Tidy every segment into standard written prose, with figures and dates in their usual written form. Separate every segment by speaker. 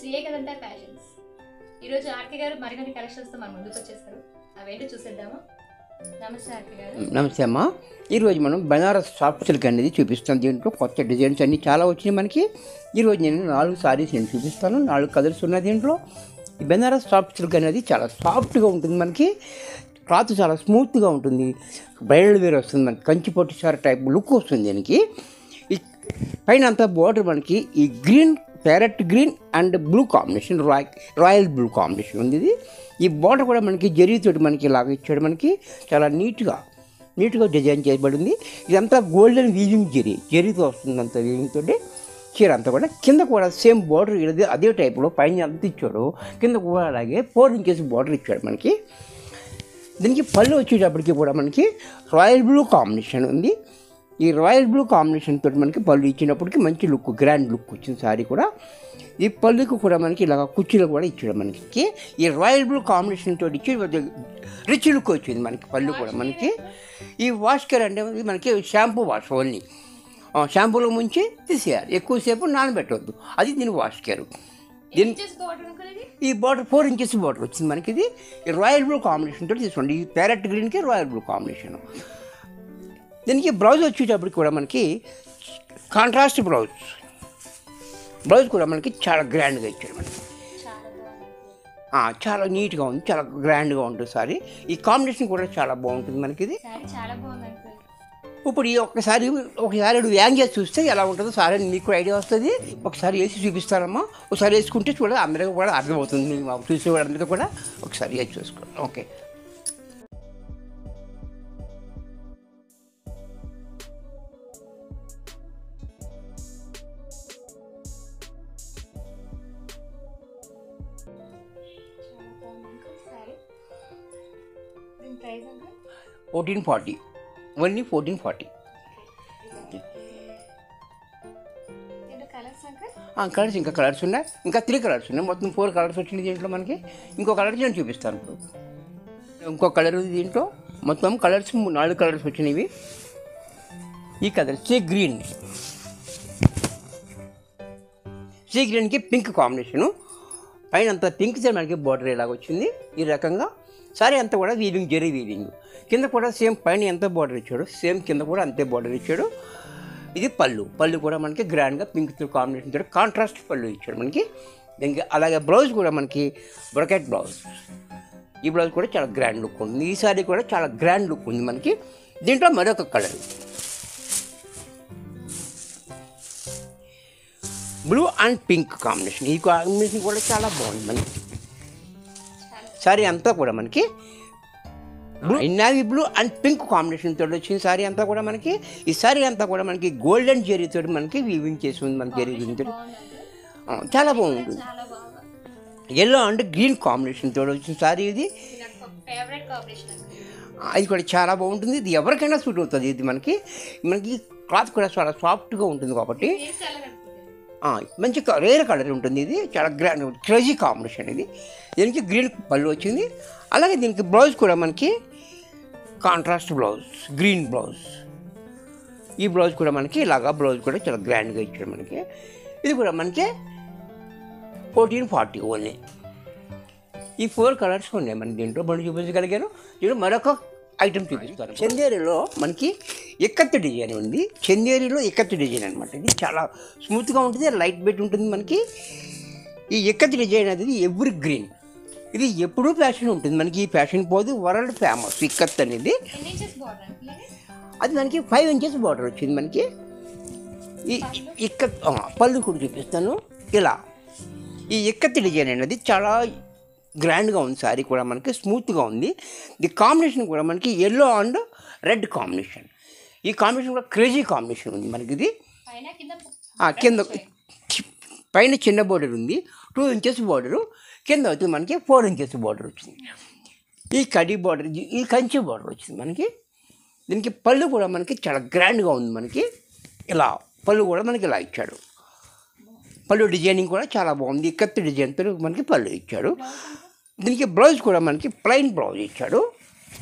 Speaker 1: Shri Ekadanta fashions. ఈరోజు R K గారు మరిన్ని కలెక్షన్స్తో మన ముందుకు వచ్చేస్తారు. అవేంటో చూసేద్దామా? నమస్తే ఆర్కే గారు.
Speaker 2: నమస్తే అమ్మా. ఈరోజు మనం బనారస్ సాఫ్ట్ సిల్క్ అనేది చూపిస్తాం. దీంట్లో కొత్త డిజైన్స్ అన్నీ చాలా వచ్చినాయి మనకి. ఈరోజు నేను 4 సారీస్ నేను చూపిస్తాను. 4 కలర్స్ ఉన్నాయి దీంట్లో. ఈ బనారస్ సాఫ్ట్ సిల్క్ అనేది చాలా సాఫ్ట్గా ఉంటుంది మనకి. క్లాత్ చాలా స్మూత్గా ఉంటుంది. బ్రైడల్ వేర్ వస్తుంది మనకి. కంచి పట్టు సారీ టైప్ లుక్ వస్తుంది దీనికి. ఈ పైన అంతా బార్డర్ మనకి ఈ green, parrot green and blue combination, royal blue combination ఉంది ఇది. ఈ బార్డర్ కూడా మనకి జరీతోటి మనకి ఇలాగ ఇచ్చాడు. మనకి చాలా నీట్గా డిజైన్ చేయబడింది. ఇదంతా గోల్డెన్ వీవింగ్ జరీతో వస్తుంది. అంత వీవింగ్ తోటి చీర అంతా కూడా. కింద కూడా సేమ్ బార్డర్ అదే టైప్లో పైన అంత ఇచ్చాడు. కింద కూడా అలాగే 4 ఇంచెస్ బార్డర్ ఇచ్చాడు మనకి. దీనికి పళ్ళు వచ్చేటప్పటికి కూడా మనకి రాయల్ బ్లూ కాంబినేషన్ ఉంది. ఈ రాయల్ బ్లూ కాంబినేషన్ తోటి మనకి పళ్ళు ఇచ్చినప్పటికి మంచి లుక్, గ్రాండ్ లుక్ వచ్చింది సారీ కూడా. ఈ పళ్ళుకి కూడా మనకి ఇలాగ కుర్చీలు కూడా ఇచ్చాడు మనకి. ఈ రాయల్ బ్లూ కాంబినేషన్ తోటి ఇచ్చి రిచ్ లుక్ వచ్చింది మనకి పళ్ళు కూడా మనకి. ఈ వాష్ కేర్ అంటే మనకి షాంపూ వాష్ ఓన్లీ. షాంపూలో ముంచి తీసేయాలి, ఎక్కువసేపు నానబెట్టవద్దు. అది దీని వాష్ కేర్. దీని ఈ బార్డర్ 4 ఇంచెస్ బార్డర్ వచ్చింది మనకి. ఇది ఈ రాయల్ బ్లూ కాంబినేషన్ తోటి తీసుకోండి. ఈ ప్యారెట్ గ్రీన్కి రాయల్ బ్లూ కాంబినేషన్. దీనికి బ్లౌజ్ వచ్చేటప్పటికి కూడా మనకి కాంట్రాస్ట్ బ్లౌజ్ కూడా మనకి చాలా గ్రాండ్గా ఇచ్చాడు మనకి. చాలా నీట్గా ఉంది, చాలా గ్రాండ్గా ఉంటుంది సారీ. ఈ కాంబినేషన్ కూడా చాలా బాగుంటుంది మనకి. ఇది ఇప్పుడు ఈ ఒకసారి వ్యాంగ్ చేసి చూస్తే ఎలా ఉంటుందో సారీ మీకు ఐడియా వస్తుంది. ఒకసారి వేసి చూపిస్తానమ్మా. ఒకసారి వేసుకుంటే చూడ అందరికీ కూడా అర్థమవుతుంది. మాకు చూసేవాళ్ళందరికీ కూడా ఒకసారి వేసి చూసుకోండి. ఓకే. $1440, ఓన్లీ $1440. కలర్స్ ఇంకా కలర్స్ ఉన్నాయి. ఇంకా 3 కలర్స్ ఉన్నాయి. మొత్తం 4 కలర్స్ వచ్చినాయి దీంట్లో మనకి. ఇంకో కలర్ నేను చూపిస్తాను ఇప్పుడు. ఇంకో కలర్ ఉంది దీంట్లో. మొత్తం కలర్స్ 4 కలర్స్ వచ్చినవి. ఈ కలర్ సీ గ్రీన్కి పింక్ కాంబినేషను. పైన అంతా పింక్ మనకి బార్డర్ ఇలాగ వచ్చింది. ఈ రకంగా సారీ అంతా కూడా జరీ వీవింగ్. కింద కూడా సేమ్ పైన ఎంత బార్డర్ ఇచ్చాడు, సేమ్ కింద కూడా అంతే బార్డర్ ఇచ్చాడు. ఇది పళ్ళు కూడా మనకి గ్రాండ్గా పింక్ కాంబినేషన్ తోటి కాంట్రాస్ట్ పళ్ళు ఇచ్చాడు మనకి. దీనికి అలాగే బ్లౌజ్ కూడా మనకి బ్రొకెట్ బ్లౌజ్. ఈ బ్లౌజ్ కూడా చాలా గ్రాండ్ లుక్ ఉంది. ఈ సారీ కూడా చాలా గ్రాండ్ లుక్ ఉంది మనకి. దీంట్లో మరొక colour blue and pink combination. ఈ కాంబినేషన్ కూడా చాలా బాగుంది మనకి. సారీ అంతా కూడా మనకి navy blue and pink combination తోటి వచ్చింది సారీ అంతా కూడా మనకి. ఈ సారీ అంతా కూడా మనకి గోల్డెన్ జరీతో మనకి వీవింగ్ చేసి ఉంది మనకి. జరీ వీవింగ్ తోటి చాలా బాగుంటుంది. ఎల్లో అండ్ గ్రీన్ కాంబినేషన్ తోటి వచ్చిన సారీ ఇది. అది కూడా చాలా బాగుంటుంది. ఇది ఎవరికైనా సూట్ అవుతుంది. ఇది మనకి క్లాత్ కూడా చాలా సాఫ్ట్గా ఉంటుంది కాబట్టి మంచి రేర్ కలర్ ఉంటుంది. ఇది చాలా గ్రాండ్ క్రేజీ కాంబినేషన్. ఇది దీనికి గ్రీన్ పళ్ళు వచ్చింది. అలాగే దీనికి బ్లౌజ్ కూడా మనకి కాంట్రాస్ట్ బ్లౌజ్, గ్రీన్ బ్లౌజ్. ఈ బ్లౌజ్ కూడా మనకి ఇలాగా బ్లౌజ్ కూడా చాలా గ్రాండ్గా ఇచ్చాడు మనకి. ఇది కూడా మనకి 1440 ఓన్లీ. ఈ 4 కలర్స్ ఉన్నాయి మనకి దీంట్లో. మనం చూపించగలిగాను. దీంట్లో మరొక ఐటమ్ చూపిస్తాను. చందేరిలో మనకి ఎక్కత్తు డిజైన్ ఉంది. చందేరిలో ఎక్కత్తు డిజైన్ అనమాట. ఇది చాలా స్మూత్గా ఉంటుంది, లైట్ వెయిట్ ఉంటుంది మనకి. ఈ ఎక్కత్తు డిజైన్ అనేది ఎవర్ గ్రీన్. ఇది ఎప్పుడూ ఫ్యాషన్ ఉంటుంది మనకి. ఈ ఫ్యాషన్ పోదు, వరల్డ్ ఫేమస్ ఇక్కత్ అనేది. అది మనకి 5 ఇంచెస్ బార్డర్ వచ్చింది మనకి. ఈ ఇక్కత్ పళ్ళు కూడా చూపిస్తాను. ఇలా ఈ ఎక్కత్తు డిజైన్ అనేది చాలా గ్రాండ్గా ఉంది. సారీ కూడా మనకి స్మూత్గా ఉంది. ది కాంబినేషన్ కూడా మనకి ఎల్లో అండ్ రెడ్ కాంబినేషన్. ఈ కాంబినేషన్ కూడా క్రేజీ కాంబినేషన్ ఉంది మనకి. ఇది కింద పైన చిన్న బార్డర్ ఉంది, 2 ఇంచెస్ బార్డరు. కింద వచ్చి మనకి 4 ఇంచెస్ బార్డర్ వచ్చింది. ఈ కడి బార్డర్, ఈ కంచి బార్డర్ వచ్చింది మనకి. దీనికి పళ్ళు కూడా మనకి చాలా గ్రాండ్గా ఉంది మనకి. ఇలా పళ్ళు కూడా మనకి ఇలా ఇచ్చాడు. పళ్ళు డిజైనింగ్ కూడా చాలా బాగుంది. కత్తి డిజైన్తో మనకి పళ్ళు ఇచ్చాడు. దీనికి బ్లౌజ్ కూడా మనకి ప్లెయిన్ బ్లౌజ్ ఇచ్చాడు.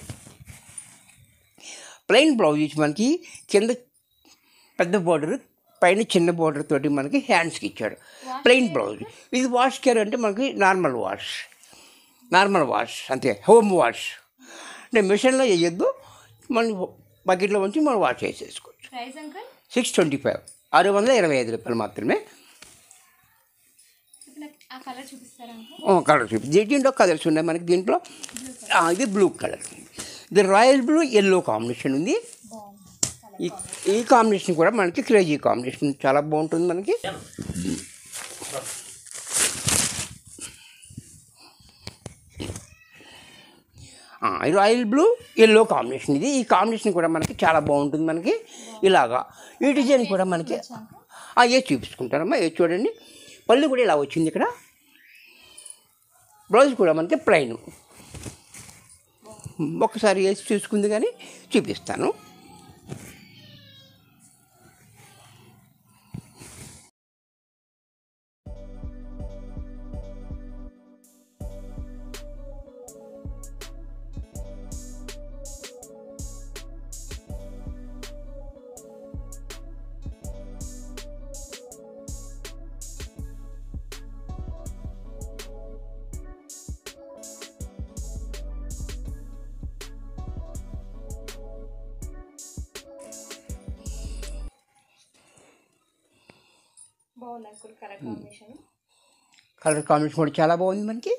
Speaker 2: ప్లెయిన్ బ్లౌజ్ ఇచ్చి మనకి కింద పెద్ద బార్డర్ పైన చిన్న బోర్డర్ తోటి మనకి హ్యాండ్స్కి ఇచ్చాడు. Plain blouse. ఇది వాష్ కేర్ అంటే మనకి నార్మల్ వాష్ అంతే, హోమ్ వాష్ అంటే మిషన్లో వేయొద్దు, మనం బకెట్లో ఉంచి మనం వాష్ చేసేసుకోవచ్చు. 625, 625 మాత్రమే. కలర్ చూపి దీంట్లో కలర్స్ ఉన్నాయి మనకి. దీంట్లో ఇది బ్లూ కలర్, ఇది రాయల్ బ్లూ ఎల్లో కాంబినేషన్ ఉంది. ఈ కాంబినేషన్ కూడా మనకి క్రేజీ కాంబినేషన్, చాలా బాగుంటుంది మనకి. రాయల్ బ్లూ ఎల్లో కాంబినేషన్ ఇది. ఈ కాంబినేషన్ కూడా మనకి చాలా బాగుంటుంది మనకి. ఇలాగా ఈ డిజైన్ కూడా మనకి ఏ చూపించుకుంటారమ్మా, ఏ చూడండి. పళ్ళు కూడా ఇలా వచ్చింది. ఇక్కడ బ్లౌజ్ కూడా మనకి ప్లెయిన్. ఒక్కసారి వేసి చూసుకుంది కానీ చూపిస్తాను. కలర్ కాంబినేషన్ కూడా చాలా బాగుంది మనకి.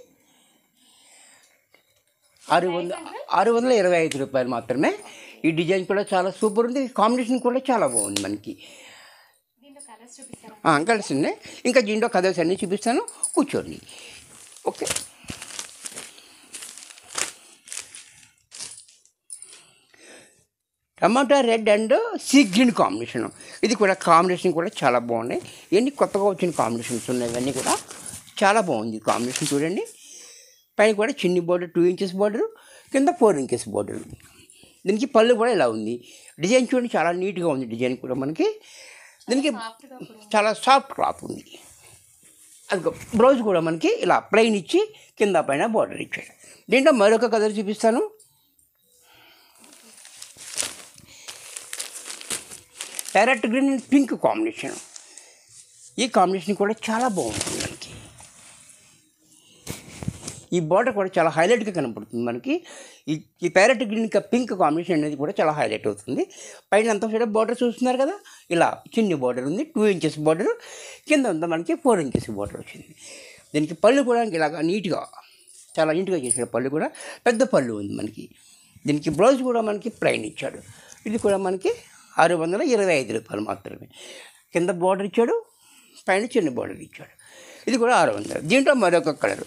Speaker 2: 625 రూపాయలు మాత్రమే. ఈ డిజైన్ కూడా చాలా సూపర్ ఉంది. కాంబినేషన్ కూడా చాలా బాగుంది మనకి. కలర్స్ ఉన్నాయి. ఇంకా దీంట్లో కలర్స్ అన్నీ చూపిస్తాను, కూర్చోండి. Okay, tomato red and sea green combination. ఇది కూడా కాంబినేషన్ కూడా చాలా బాగున్నాయి. ఇవన్నీ కొత్తగా వచ్చిన కాంబినేషన్స్ ఉన్నాయి. ఇవన్నీ కూడా చాలా బాగుంది కాంబినేషన్. చూడండి, పైన కూడా చిన్ని బోర్డర్ 2 ఇంచెస్ బోర్డరు, కింద 4 ఇంచెస్ బోర్డరు. దీనికి పళ్ళు కూడా ఇలా ఉంది. డిజైన్ చూడండి, చాలా నీట్గా ఉంది డిజైన్ కూడా మనకి. దీనికి చాలా సాఫ్ట్ క్లాత్ ఉంది. అది బ్లౌజ్ కూడా మనకి ఇలా ప్లెయిన్ ఇచ్చి కింద పైన బోర్డర్ ఇచ్చాడు. దీంట్లో మరొక కలర్ చూపిస్తాను. Parrot green and pink combination. ఈ కాంబినేషన్ కూడా చాలా బాగుంటుంది మనకి. ఈ బార్డర్ కూడా చాలా హైలైట్గా కనపడుతుంది మనకి. ఈ ప్యారెట్ గ్రీన్ ఇంకా పింక్ కాంబినేషన్ అనేది కూడా చాలా హైలైట్ అవుతుంది. పైన అంతా సైడ్ బార్డర్ చూస్తున్నారు కదా, ఇలా చిన్ని బార్డర్ ఉంది, 2 ఇంచెస్ బార్డర్, కింద అంతా మనకి 4 ఇంచెస్ బార్డర్ వచ్చింది. దీనికి పళ్ళు కూడా ఇలాగా నీట్గా, చాలా నీట్గా చేసాడు. పళ్ళు కూడా పెద్ద పళ్ళు ఉంది మనకి. దీనికి బ్లౌజ్ కూడా మనకి ప్లెయిన్ ఇచ్చాడు. ఇది కూడా మనకి 625 రూపాయలు మాత్రమే. కింద బార్డర్ ఇచ్చాడు, పైన చిన్న బార్డర్ ఇచ్చాడు. ఇది కూడా 600. దీంట్లో మరొక కలరు,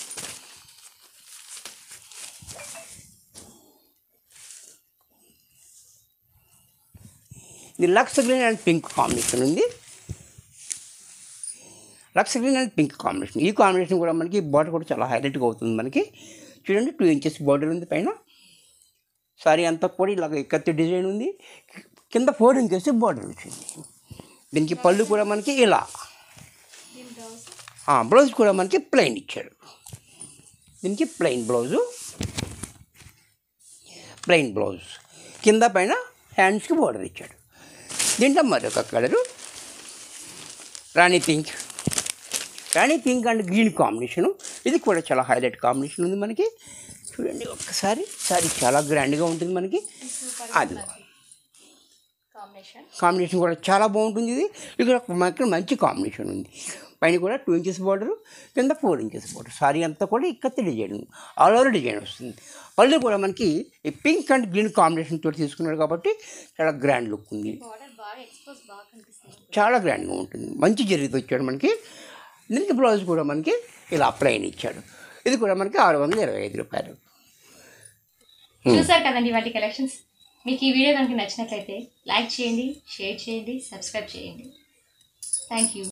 Speaker 2: ఇది lux green and pink combination ఉంది. Lux green and pink combination. ఈ కాంబినేషన్ కూడా మనకి బార్డర్ కూడా చాలా హైలైట్గా అవుతుంది మనకి. చూడండి, 2 ఇంచెస్ బార్డర్ ఉంది పైన. సారీ అంతా కూడా ఇలాగ ఇక్కత్తి డిజైన్ ఉంది. కింద 4 ఇంచెస్ బార్డర్ వచ్చింది. దీనికి పళ్ళు కూడా మనకి ఇలా, బ్లౌజ్ కూడా మనకి ప్లెయిన్ ఇచ్చాడు. దీనికి ప్లెయిన్ బ్లౌజ్, కింద పైన హ్యాండ్స్కి బార్డర్ ఇచ్చాడు. దీంట్లో మరొక colour rani pink and green combination. ఇది కూడా చాలా హైలైట్ కాంబినేషన్ ఉంది మనకి. చూడండి ఒక్కసారి, సారీ చాలా గ్రాండ్గా ఉంటుంది మనకి. అది కాంబినేషన్ కూడా చాలా బాగుంటుంది. ఇక్కడ మనకి మంచి కాంబినేషన్ ఉంది. పైన కూడా 2 ఇంచెస్ బార్డరు, కింద 4 ఇంచెస్ బార్డర్. సారీ అంతా కూడా ఇక్కత్తి డిజైన్, ఆల్ ఓవర్ డిజైన్ వస్తుంది. పళ్ళు కూడా మనకి ఈ పింక్ అండ్ గ్రీన్ కాంబినేషన్ తోటి తీసుకున్నాడు కాబట్టి చాలా గ్రాండ్ లుక్ ఉంది, చాలా గ్రాండ్గా ఉంటుంది. మంచి జరిగితే వచ్చాడు మనకి. దీనికి బ్లౌజ్ కూడా మనకి ఇలా ప్లెయిన్ ఇచ్చాడు. ఇది కూడా మనకి 625 రూపాయలు.
Speaker 1: చూసారు కదండి వాటి కలెక్షన్స్. మీకు ఈ వీడియో కనుక నచ్చినట్లయితే లైక్ చేయండి, షేర్ చేయండి, సబ్స్క్రైబ్ చేయండి. Thank you.